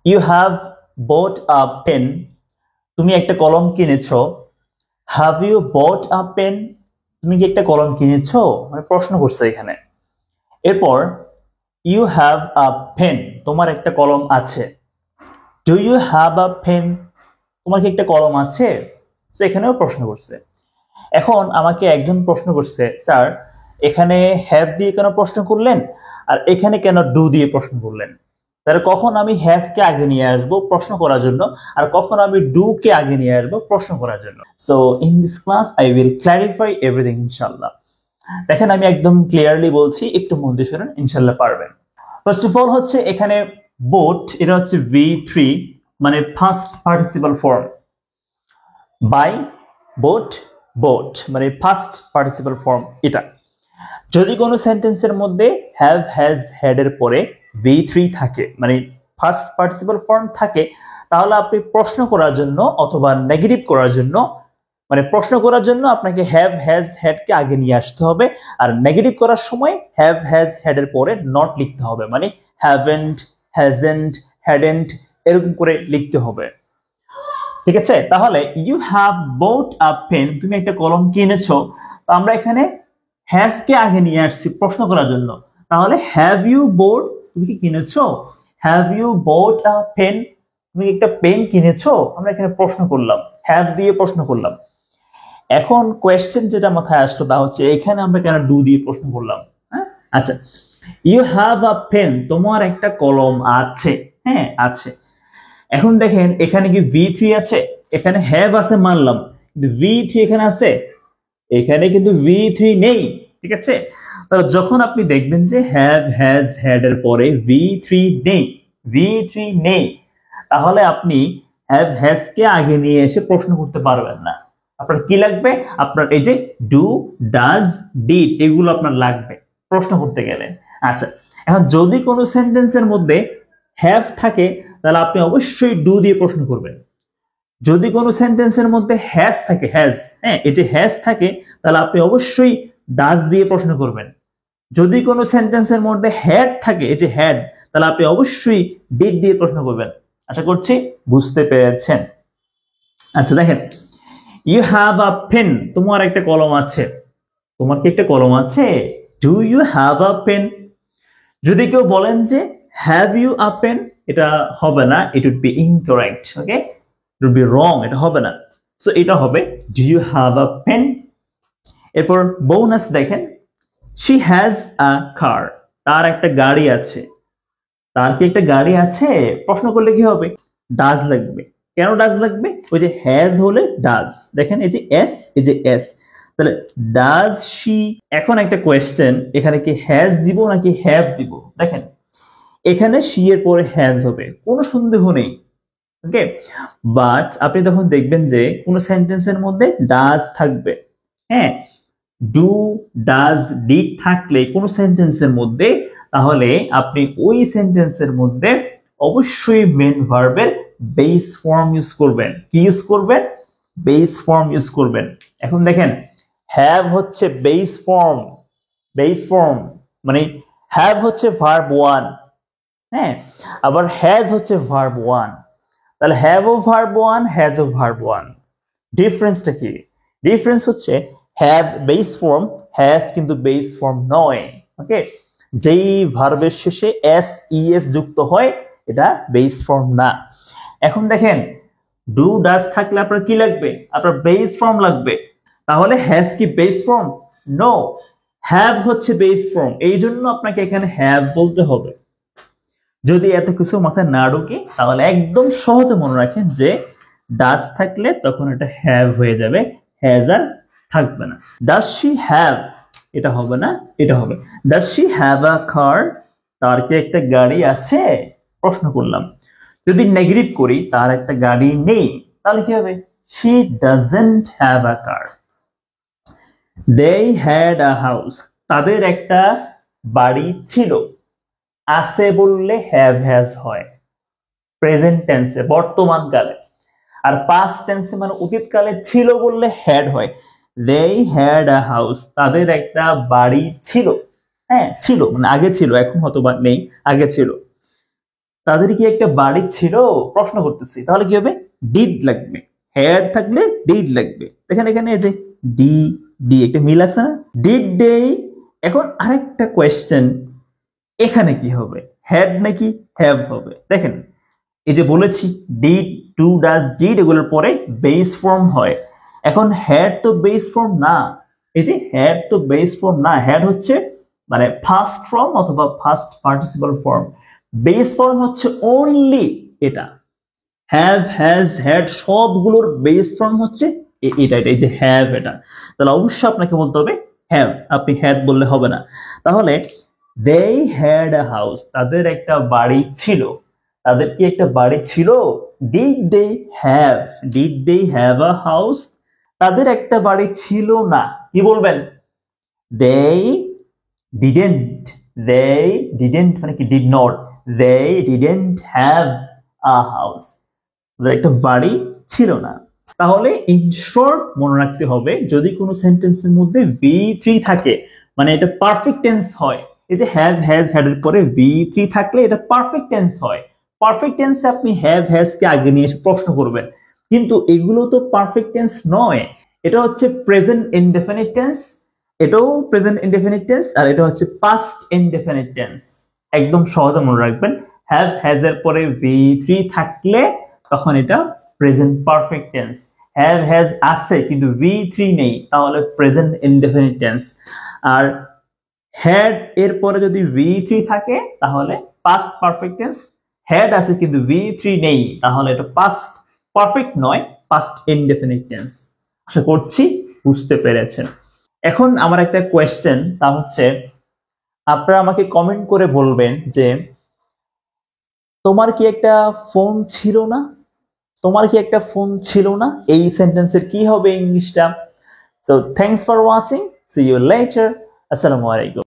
You have bought a pen, তুমি একটা কলম কিনেছো। Have you bought a pen, তুমি কি একটা কলম কিনেছো, মানে প্রশ্ন করছে এখানে। এরপর ইউ হ্যাভ আ পেন, তোমার একটা কলম আছে। Do you have a pen, তোমার কি একটা কলম আছে, তো এখানেও প্রশ্ন করছে। এখন আমাকে একজন প্রশ্ন করছে, স্যার এখানে হ্যাভ দিয়ে কেন প্রশ্ন করলেন আর এখানে কেন ডু দিয়ে প্রশ্ন করলেন। তাহলে কখন আমি হ্যাভ কে আগে নিয়ে আসবো প্রশ্ন করার জন্য, আর কখন আমি ডু কে আগে নিয়ে আসবো প্রশ্ন করার জন্য। So in this class I will clarify everything ইনশাআল্লাহ। দেখেন আমি একদম ক্লিয়ারলি বলছি, একটু মন দিয়ে শুনুন, ইনশাআল্লাহ পারবেন। ফার্স্ট অফ অল হচ্ছে এখানে বোট, এটা হচ্ছে V3, মানে first participle form. Buy, bought, bought মানে ফার্স্ট পার্টিসিপাল ফর্ম এটা। যদি কোনো সেন্টেন্সের মধ্যে হ্যাভ হ্যাজ হ্যাড এর পরে V3 থাকে, মানে ফার্স্ট পার্টিসিপাল ফর্ম থাকে, তাহলে আপনি প্রশ্ন করার জন্য অথবা নেগেটিভ করার জন্য, মানে প্রশ্ন করার জন্য আপনাকে হ্যাভ হ্যাজ হ্যাড কে আগে নিয়ে আসতে হবে, আর নেগেটিভ করার সময় হ্যাভ হ্যাজ হ্যাড এর পরে নট লিখতে হবে, মানে হ্যাভেন্ট, হ্যাজেন্ট, হ্যাডেন্ট এরকম করে লিখতে হবে। ঠিক আছে, তাহলে you have bought a pen, তুমি একটা কলম কিনেছো। তো আমরা এখানে হ্যাভ কে আগে নিয়ে আসছি প্রশ্ন করার জন্য, তাহলে হ্যাভ ইউ বোট, তুমি কি কিনেছো, have you bought a pen, তুমি একটা পেন কিনেছো, আমরা এখানে প্রশ্ন করলাম, হ্যাভ দিয়ে প্রশ্ন করলাম। এখন কোয়েশ্চেন যেটা মাথায় আসলো তা হচ্ছে এখানে আমরা কেন ডু দিয়ে প্রশ্ন করলাম। হ্যাঁ, আচ্ছা, ইউ হ্যাভ আ পেন, তোমার একটা কলম আছে। হ্যাঁ আছে। এখন দেখেন এখানে কি V3 আছে, এখানে হ্যাভ আছে মানলাম, কিন্তু V3 এখানে আছে, এখানে কিন্তু V3 নেই। ঠিক আছে, তাহলে যখন আপনি দেখবেন যে হ্যাভ হ্যাজ হ্যাড এর পরে V3 নেই, V3 নেই, তাহলে আপনি হ্যাভ হ্যাজ কে আগে নিয়ে এসে প্রশ্ন করতে পারবেন না। আপনার কি লাগবে, আপনার এই যে ডু, ডাজ, ডিড এগুলো আপনার লাগবে প্রশ্ন করতে গেলে। আচ্ছা, এখন যদি কোনো সেন্টেন্সের মধ্যে হ্যাভ থাকে তাহলে আপনি অবশ্যই ডু দিয়ে প্রশ্ন করবেন। যদি কোনো সেন্টেন্সের মধ্যে হ্যাজ থাকে, হ্যাজ, হ্যাঁ এই যে হ্যাজ থাকে, তাহলে আপনি অবশ্যই ডাজ দিয়ে প্রশ্ন করবেন। যদি কোনো সেন্টেন্সের মধ্যে হ্যাড থাকে, এই যে হ্যাড, তাহলে আপনি অবশ্যই ডিড দিয়ে প্রশ্ন করবেন। আশা করছি বুঝতে পেরেছেন। আচ্ছা দেখেন, ইউ হ্যাভ আ পেন, তোমার একটা কলম আছে। তোমার কি একটা কলম আছে, do you have a pen. যদি কেউ বলেন যে হ্যাভ ইউ আ পেন, এটা হবে না, it would be incorrect. Okay, it would be wrong, এটা হবে না। সো এটা হবে do you have a pen. এরপর বোনাস দেখেন, শি হ্যাজ আ কার, তার একটা গাড়ি আছে। তার কি একটা গাড়ি আছে প্রশ্ন করলে কি হবে, ডাজ লাগবে। কেন ডাজ লাগবে, ওই যে হ্যাজ হলে ডাজ, দেখেন এই যে এস, এই যে এস, তাহলে ডাজ শি। এখন একটা কোয়েশ্চেন, এখানে কি হ্যাজ দিব নাকি হ্যাভ দিব। দেখেন এখানে শি এর পরে হ্যাজ হবে, কোনো সন্দেহ নেই। ওকে, বাট আপনি তখন দেখবেন যে কোন সেন্টেন্সের মধ্যে ডাজ থাকবে। হ্যাঁ, ডু, ডাজ, ডিড থাকলে কোন সেন্টেন্সের মধ্যে, তাহলে আপনি ওই সেন্টেন্সের মধ্যে অবশ্যই মেন ভার্বের বেস ফর্ম ইউজ করবেন। কি ইউজ করবেন, বেস ফর্ম ইউজ করবেন। এখন দেখেন হ্যাভ হচ্ছে বেস ফর্ম, বেস ফর্ম মানে হ্যাভ হচ্ছে ভার্ব 1, হ্যাঁ, আবার হ্যাজ হচ্ছে ভার্ব 1। তাহলে হ্যাভ ও ভার্ব 1, হ্যাজ ও ভার্ব 1। ডিফারেন্সটা কি, ডিফারেন্স হচ্ছে হ্যাভ বেস ফর্ম, হ্যাজ কিন্তু বেস ফর্ম নয়। ওকে, যেই ভার্বের শেষে এস ইএস যুক্ত হয় এটা বেস ফর্ম না। এখন দেখেন ডু, ডাজ থাকলে আপনার কি লাগবে, আপনার বেস ফর্ম লাগবে। তাহলে হ্যাজ কি বেস ফর্ম, নো, হ্যাভ হচ্ছে বেস ফর্ম, এই জন্য আপনাকে এখানে হ্যাভ বলতে হবে। যদি এত কিছু মাথায় না ঢুকে তাহলে একদম সহজে মনে রাখেন যে ডাজ থাকলে তখন এটা হ্যাভ হয়ে যাবে, হ্যাজ আর থাকবে না। ডাজ শি হ্যাভ, এটা হবে না, এটা হবে does she have a car, তার কি একটা গাড়ি আছে প্রশ্ন করলাম। যদি নেগেটিভ করি তার একটা গাড়ি নেই, তাহলে কি হবে, she doesn't have a car. They had a house, তাদের একটা বাড়ি ছিল। আছে বললে হ্যাভ হ্যাজ হয় প্রেজেন্ট টেন্সে, বর্তমান কালে। আর পাস্ট টেন্সে মানে অতীতকালে ছিল বললে হ্যাড হয়। দে হ্যাড আ হাউস, তাদের একটা বাড়ি ছিল। হ্যাঁ ছিল মানে আগে ছিল, এখন হয়তো বা নেই, আগে ছিল। তাদের কি একটা বাড়ি ছিল, প্রশ্ন করতেছি। তাহলে কি হবে, ডিড লাগবে, হ্যাড থাকলে ডিড লাগবে। দেখেন এখানে এই যে ডি ডি একটা মিল আছে না, ডিড দে। এখন আরেকটা কোয়েশ্চেন, এখানে কি হবে, হ্যাড নাকি হ্যাভ হবে? দেখেন এই যে বলেছি ডিড, ডু, ডাজ, ডিড এগুলোর পরে বেস ফর্ম হয়। এখন হ্যাড তো বেস ফর্ম না, এই যে হ্যাড তো বেস ফর্ম না, হ্যাড হচ্ছে মানে ফার্স্ট ফর্ম অথবা first participle form. Base form হচ্ছে অনলি এটা। হ্যাভ, হ্যাজ, হ্যাড সবগুলোর বেস ফর্ম হচ্ছে এটা, এই যে হ্যাভ। এটা তাহলে অবশ্যই আপনাকে বলতে হবে হ্যাভ, আপনি হ্যাড বললে হবে না। তাহলে they had a house, তাদের একটা বাড়ি ছিল। তাদের কি একটা বাড়ি ছিল? did they have a house? তাদের একটা বাড়ি ছিল না, কি বলবেন? they didn't মানে কি did not, they didn't have a house, তাদের একটা বাড়ি ছিল না। তাহলে ইন শর্ট মনে রাখতে হবে, যদি কোনো সেন্টেন্সের মধ্যে V3 থাকে মানে এটা পারফেক্ট টেন্স হয়। এই যে হ্যাভ, হ্যাজ, হ্যাড এর পরে V3 থাকলে এটা পারফেক্ট টেন্স হয়। পারফেক্ট টেন্সে আপনি হ্যাভ, হ্যাজ কে আগে নিয়ে এসে প্রশ্ন করবেন, কিন্তু এগুলো তো পারফেক্ট টেন্স নয়। এটা হচ্ছে প্রেজেন্ট ইনডেফিনিট টেন্স, এটাও প্রেজেন্ট ইনডেফিনিট টেন্স, আর এটা হচ্ছে পাস্ট ইনডেফিনিট টেন্স। একদম সহজে মনে রাখবেন, হ্যাভ, হ্যাজ এর পরে V3 থাকলে তখন এটা present perfect tense. Have, has আছে কিন্তু V3 নেই, তাহলে প্রেজেন্ট ইনডেফিনিট টেন্স। আর হ্যাড এর পরে যদি V3 থাকে তাহলে পাস্ট পারফেক্ট টেন্স। হ্যাড আছে কিন্তু V3 নেই, তাহলে এটা পাস্ট পারফেক্ট নয়, পাস্ট ইনডেফিনিট টেন্স। আশা করছি বুঝতে পেরেছেন। এখন আমার একটা কোয়েশ্চেন, তা হচ্ছে আপনারা আমাকে কমেন্ট করে বলবেন যে তোমার কি একটা ফোন ছিল না? তোমার কি একটা ফোন ছিল না, এই সেন্টেন্সের কি হবে ইংলিশটা? So thanks for watching, see you later, আসসালামু আলাইকুম।